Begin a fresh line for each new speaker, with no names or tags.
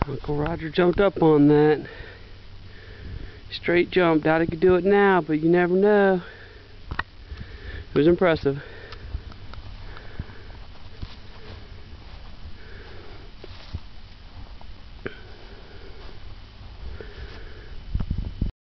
Uncle Roger jumped up on that. Straight jump. Doubt he could do it now, but you never know. It was impressive.